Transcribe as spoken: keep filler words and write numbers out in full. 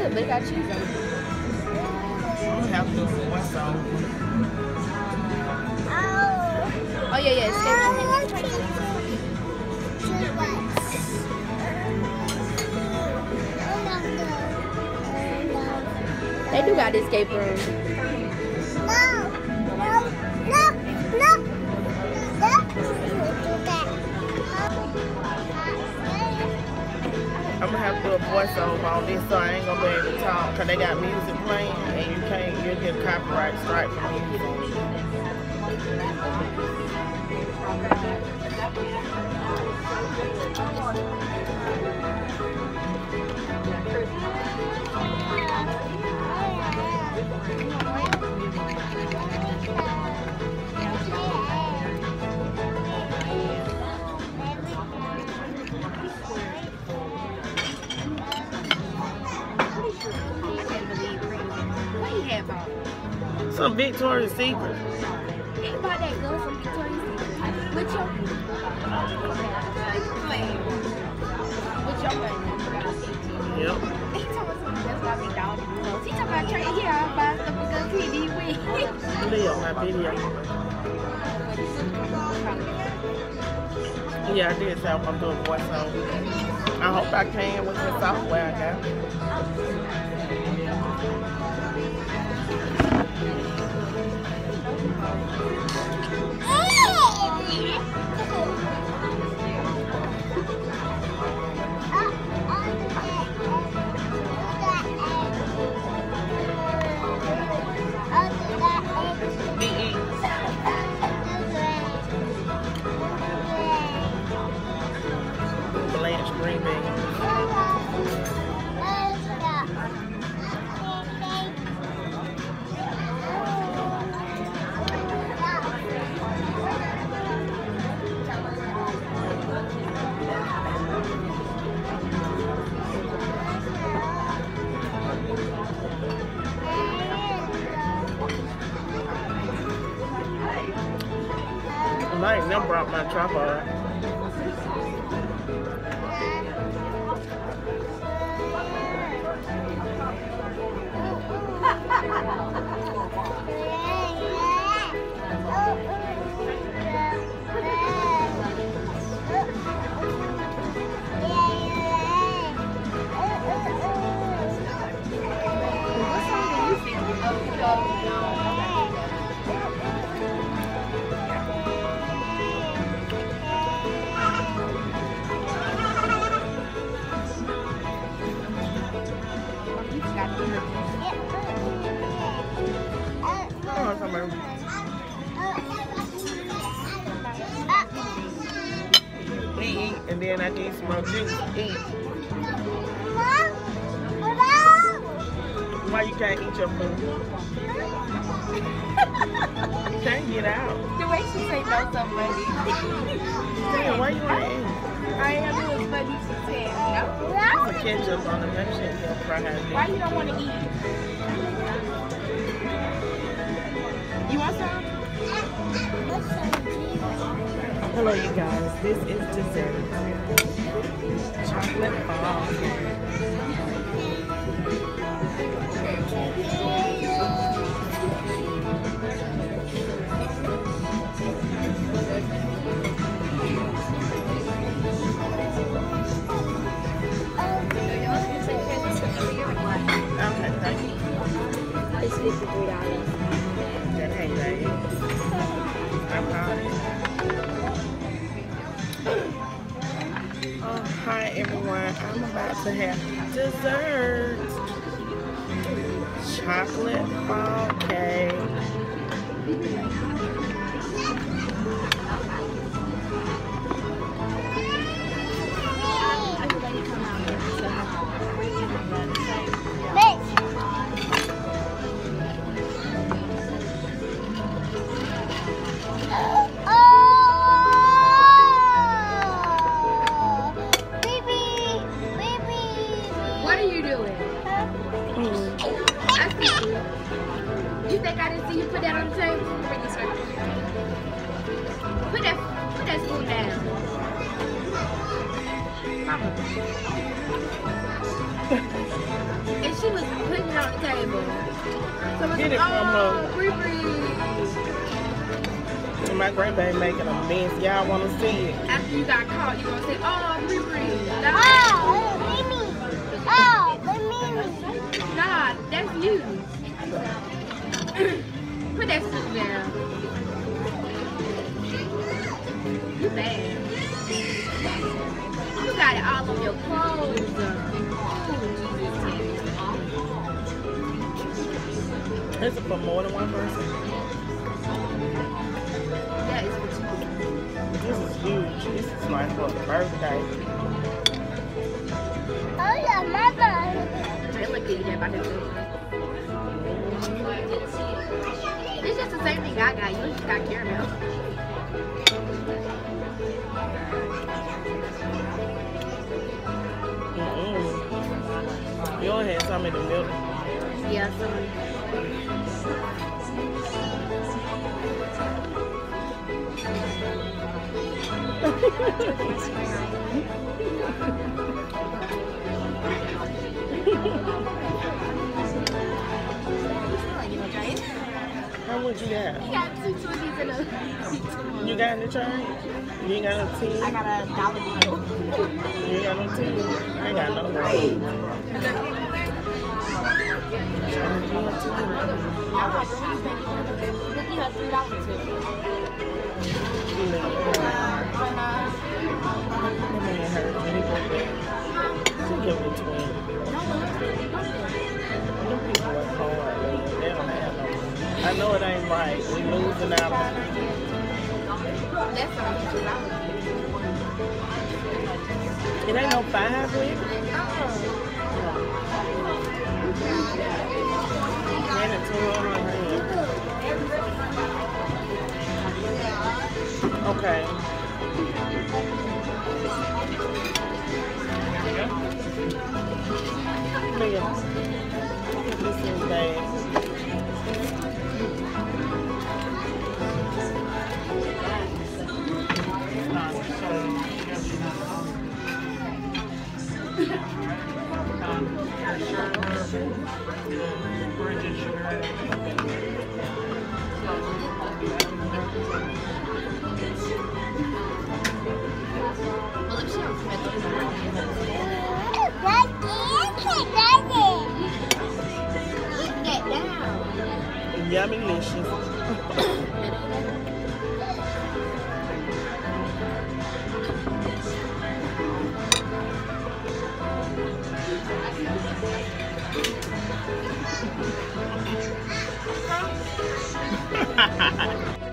good, but it got cheese on it. I'm gonna have to do one song. Oh yeah, yeah. It's they do got escape room. No, no, no, no. I'm gonna have to do a voiceover on this, so I ain't gonna be able to talk because they got music playing and you can't, you'll get a copyright strike from music. Some Victoria's Secret. Think about that girl from Victoria's Secret. With your With your money. Yep. He told us something that's why we down in the clothes. He talking about trying to hear buy stuff because he be with. Video, my video. Yeah, I did say I'm gonna do a voiceover. I hope I can with the software I got. Green bean. I ain't never brought my tripod. We eat and then I need some more juice. Eat. Why you can't eat your food? You can't get out. The way she say no so funny. Damn, why you want to eat? I am doing funny, she said no. Put ketchup on it. That shit will fry out. Why you don't want to eat? You want some? Hello, you guys. This is dessert. Chocolate ball. Okay, thank you. It's fifty-three dollars. That ain't right. I'm proud. Oh, hi everyone. I'm about to have dessert. Chocolate fall cake. You think I didn't see you put that on the table? Bring this right. Put that, put that spoon down. Mama. And she was Get it from oh, her. Bree Bree. And my grandbaby making a mess. Y'all want to see it? After you got caught, you gonna say, oh, Bree Bree. That's Oh, Mimi. Oh, Mimi. nah, that's you. Put that spoon down. You bad. You got it all on your clothes. This is for more than one person. That is for two. This is huge. This is like for a birthday. Oh, yeah, mother. They look good there by themselves. It's just the same thing I got. You just got caramel. Mm-mm. You don't have some in the middle. Yeah, some. How much you got? You got two twenties and a You got in the change? You ain't got no tea? I got a dollar bill. You ain't got no tea? I ain't got no tea. I know it ain't right. We losing out. That's what I'm It ain't no five with it. And it's two on my hand. Okay. Look at this is bad. Yummy delicious. Ha ha ha.